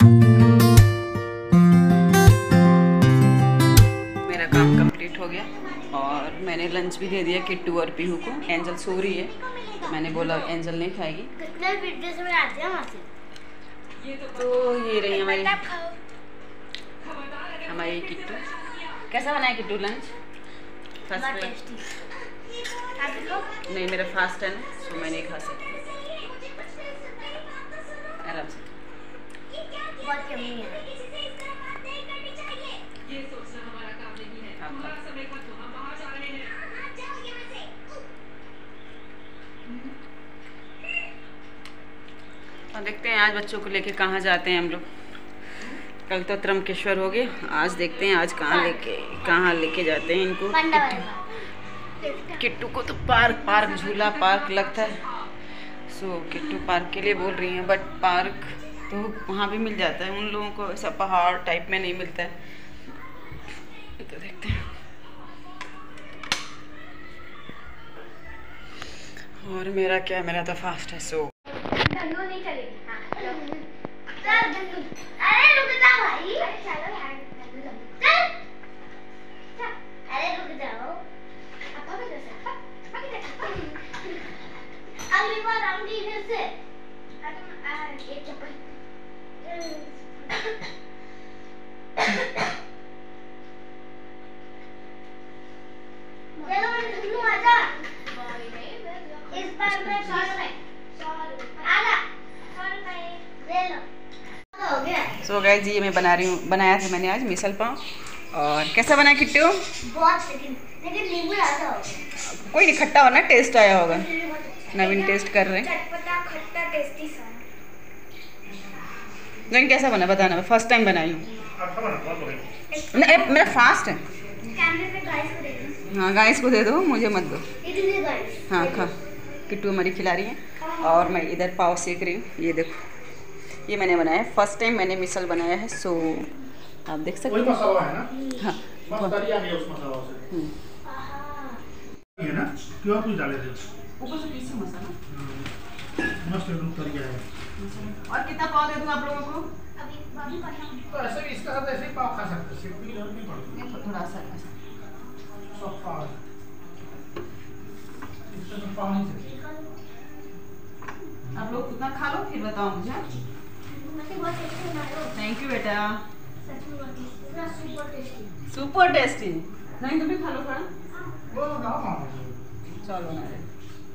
मेरा काम कंप्लीट हो गया और मैंने लंच भी दे दिया किट्टू और पीहू को। एंजल सो रही है, मैंने बोला एंजल नहीं खाएगी। तो ये रही हमारी किट्टू। कैसा बना है किट्टू लंच? First class. नहीं, मेरा फास्ट है ना, तो मैं नहीं खा सकती। आराम से। बहुत यम्मी है। और देखते हैं आज बच्चों को लेके कहाँ जाते हैं हम लोग। कल तो त्रंबकेश्वर हो गए, आज देखते हैं आज कहाँ लेके जाते हैं इनको। किट्टू को तो पार्क झूला पार्क लगता है, सो किट्टू पार्क के लिए बोल रही हैं, बट पार्क तो वहाँ भी मिल जाता है, उन लोगों को ऐसा पहाड़ टाइप में नहीं मिलता है। तो देखते हैं। और मेरा क्या, मेरा तो फास्ट है, सो नहीं चलेगी। अरे रुक जा भाई, अरे चलो यार, अरे रुक जाओ। अगली बार आऊंगी इधर से। एक चप्पल चलो मैं आजा। इस बार मैं सो गाइस जी, मैं बनाया था मैंने आज मिसल पाव। और कैसा बना किट्टू? बहुत, लेकिन नींबू ज्यादा हो। कोई नहीं, खट्टा होना, टेस्ट आया होगा। नवीन टेस्ट कर रहे हैं। चटपटा खट्टा टेस्टी सा। लेकिन कैसा बना बताना, मैं फर्स्ट टाइम बनाई हूँ। मेरा फास्ट है। कैमरे पे गाइस को दे दो। हाँ गाइस को दे दो, मुझे मत दो। इधर गाइस। हाँ खा। किट्टू हमारी खिला रही है और मैं इधर पाव सेक रही हूँ। ये देखो, ये मैंने बनाया है, फर्स्ट टाइम मैंने मिसल बनाया है, सो आप देख सकते हैं। मसाला है ना? हाँ मसाला आ गया उस मसाला से। ये ना क्यों कुछ डाले थे ऊपर से पीछे मसाला मस्त एकदम तरिया है। और कितना पाव दे दूं आप लोगों को? अभी बाबू करना। तो ऐसे भी इसका साथ ऐसे ही पाव खा सकते हैं, सिर्फ की जरूरत नहीं पड़ती। थोड़ा सा सब पाव इससे तो पाव नहीं चाहिए। आप लोग कितना खा लो फिर बताओ मुझे। थैंक यू बेटा। Super tasty. नहीं तुम भी खा लो थोड़ा। वो ना चलो ना रे।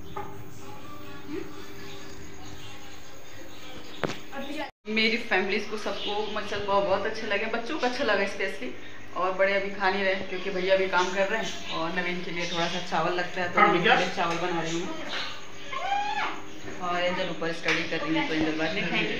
मेरी फैमिलीज को सबको मिसल पाव बहुत अच्छे लगे, बच्चों को अच्छा लगा स्पेशली। और बड़े अभी खा नहीं रहे क्योंकि भैया भी काम कर रहे हैं। और नवीन के लिए थोड़ा सा चावल लगता है, तो नवीन के लिए चावल बना रही हूँ। और एंजल ऊपर स्टडी कर रही है, तो एंजल बाद में खाएंगे।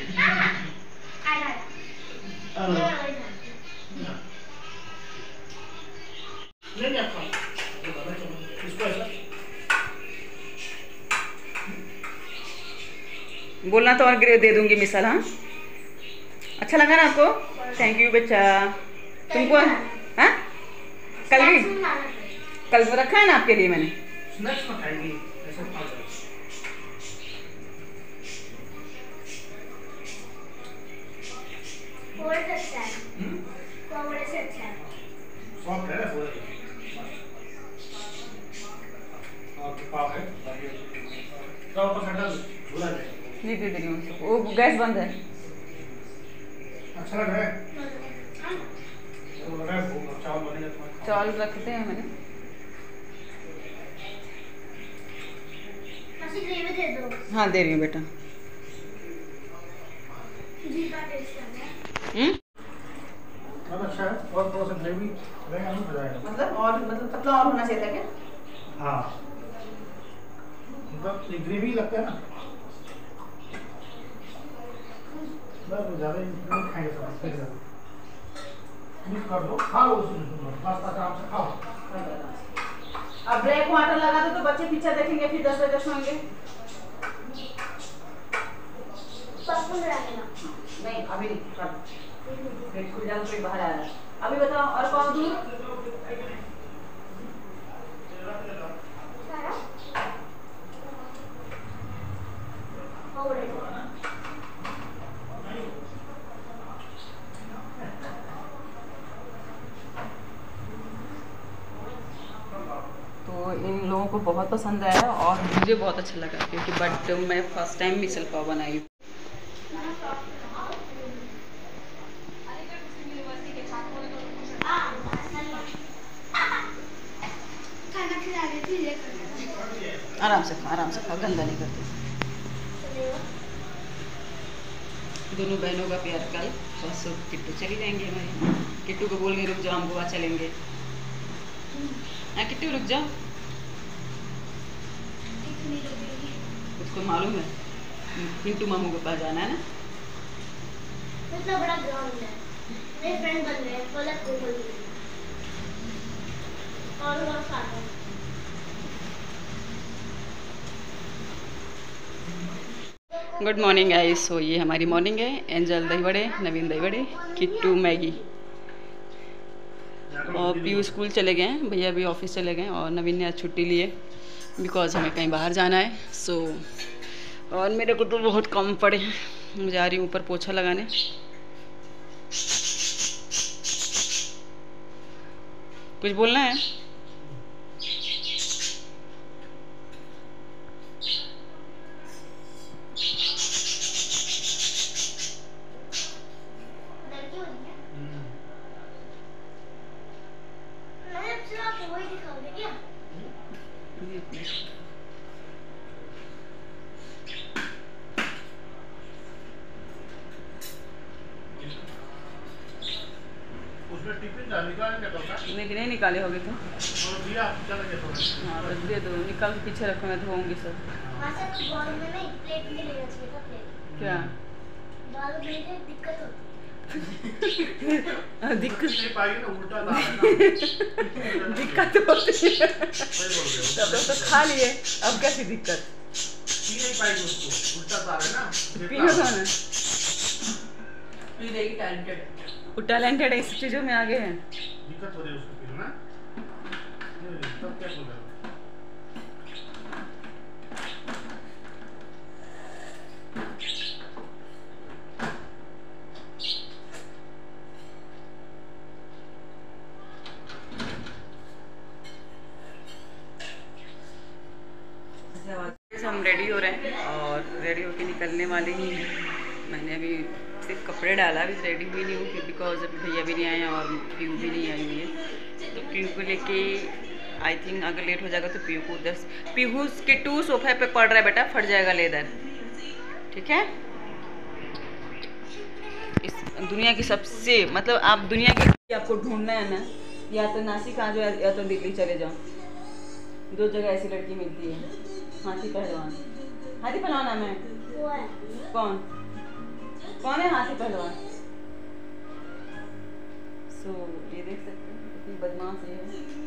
बोलना तो और दे दूंगी मिसल। हाँ अच्छा लगा ना आपको? थैंक यू बच्चा। तुमको हाँ कल रखा है ना आपके लिए मैंने। नहीं दे रही हूँ, वो गैस बंद है। अच्छा लग रहा है? चावल रखते हैं मैंने। हाँ दे रही हूँ बेटा। अच्छा है, और थोड़ा सा ग्रेवी रहेगा नहीं बजाएगा। मतलब पतला और होना चाहिए था क्या? हाँ मतलब ग्रेवी लगता है ना, ज़्यादा नहीं खाएंगे सब। मिक्स कर दो, खा लो उसमें, पास्ता आराम से खाओ। अब ब्रेक वाटर लगा दो तो बच्चे पिक्चर देखेंगे, फिर 10 बजे सोएंगे। नहीं अभी नहीं, गेट खुल जाए तो बाहर आ रहा है। अभी बताओ और कौन दूर? को बहुत पसंद आया और मुझे बहुत अच्छा लगा, क्योंकि बट मैं फर्स्ट टाइम मिसल पाव बनाई हूँ। आराम से खा, गंदा नहीं करते। दोनों बहनों का प्यार कल बस किट्टू चली जाएंगे हमारी। किट्टू को बोल के रुक जाओ, हम गोवा चलेंगे। किट्टू रुक जाओ, उसको मालूम है पिंटू मामू के पास जाना है ना। इतना बड़ा ग्राउंड है, मेरे फ्रेंड बन रहे हैं, पलक को बोल रही और बहुत सारा। Good morning guys. सो ये हमारी मॉर्निंग है। एंजल दही बड़े, नवीन दही बड़े, किट्टू मैगी और पीयू स्कूल चले गए हैं, भैया भी ऑफिस चले गए और नवीन ने आज छुट्टी ली है बिकॉज हमें कहीं बाहर जाना है। सो और मेरे को तो बहुत कम पड़े हैं, मैं जा रही हूँ ऊपर पोछा लगाने। कुछ बोलना है? लेकिन नहीं निकाले होगे तो हाँ बस दे दो, निकाल के पीछे रखो, मैं धोऊंगी सब। क्या दिक्कत दिक्कत होती है तो खा लिए, अब कैसी दिक्कत? वो टैलेंटेड है, इस चीजों में आगे है। दिक्कत हो रही है उसको फिर ना, तब क्या बोल रहा है? हम रेडी हो रहे हैं और रेडी होके निकलने वाले ही हैं। मैंने अभी सिर्फ कपड़े डाला, अभी रेडी हुई नहीं हूँ बिकॉज अभी भैया भी नहीं आए और पीयू भी नहीं आई हुई है। तो पीयू को लेके आई थिंक अगर लेट हो जाएगा तो पीयू को पीयू किट्टू सोफे पे पड़ रहा है बेटा, फट जाएगा लेदर, ठीक है। इस दुनिया की सबसे मतलब आप दुनिया की आपको ढूंढना है ना, या तो नासिक आ जाओ या तो दिल्ली चले जाओ, दो जगह ऐसी लड़की मिलती है। हाथी पहलवान, हाथी पहलवान नाम है कौन कौन है हाथी पहलवान? सो ये देख सकते हैं कितनी बदमाश है।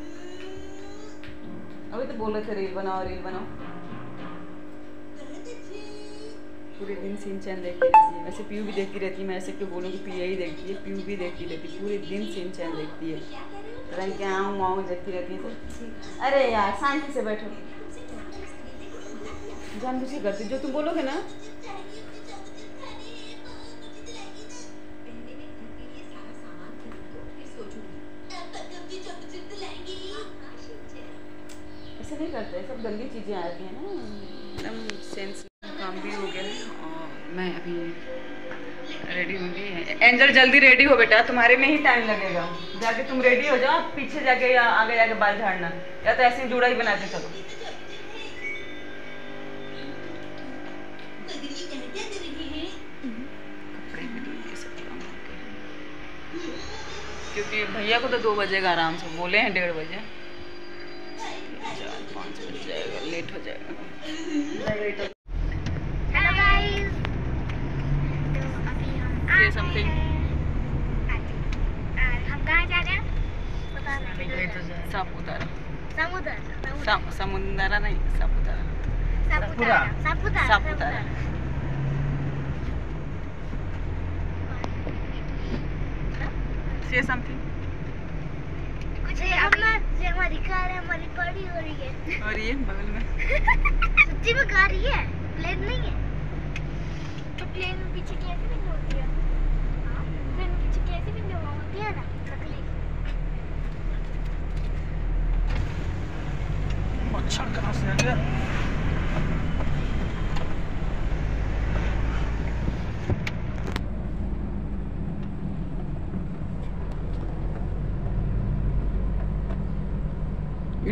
अभी तो बोल रहे थे रील बनाओ रील बनाओ, पूरे दिन सीन चैन देखती रहती है। वैसे पीयू भी देखती रहती है, मैं ऐसे क्यों बोलूँ कि पिया ही देखती है, पीयू भी देखती रहती है, पूरे दिन सीन चैन देखती है। रंग के आऊँ माऊँ देखती रहती है। अरे यार शांति से बैठो, जानबूझ के करती, जो तुम बोलोगे ना। ऐसे नहीं करते, सब गंदी चीज़ें आती हैं ना, एकदम सेंस। काम भी हो गया है और मैं अभी रेडी होंगी। एंजल जल्दी रेडी हो बेटा, तुम्हारे में ही टाइम लगेगा। जाके तुम रेडी हो जाओ, पीछे जाके या आगे जाके बाल झाड़ना, या तो ऐसे जूड़ा ही बना के चलो। कपड़े भी धोएंगे, सब काम हो गया, क्योंकि भैया को तो 2 बजेगा आराम से, बोले हैं 1:30 बजे, 4-5 बज जाएगा, लेट हो जाएगा। Hello guys, Say something. हम कहाँ जा रहे हैं पता नहीं। सापुतारा। समुद्र समुंदरा नहीं, सापुतारा। सापुतारा। Say something. कुछ हमारी कार है, हमारी गाड़ी हो रही है और ये बगल में सच्ची में कार ही है, प्लेन नहीं है। तो प्लेन में पीछे कैसे विंडो होती है? प्लेन में पीछे कैसे विंडो होती है ना, अच्छा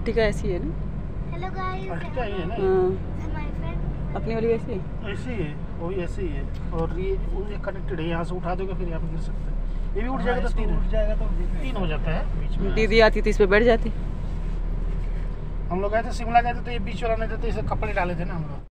अर्टिका ऐसी है ना? हेलो गाइस, अर्टिका ही है ना? हाँ, माय फ्रेंड। अपनी वाली ऐसी है। ऐसी है, वही ऐसी है। और ये कनेक्टेड है, यहाँ से उठा दोगे फिर यहाँ पे गिर सकते हैं। ये भी उठ जाएगा तो 3 हो जाता है बीच में। दीदी आती तो इस पे बैठ जाती। हम लोग गए थे शिमला गए थे तो ये बीच वाला नहीं था, तो इसे कपड़े डाले थे ना हम लोग।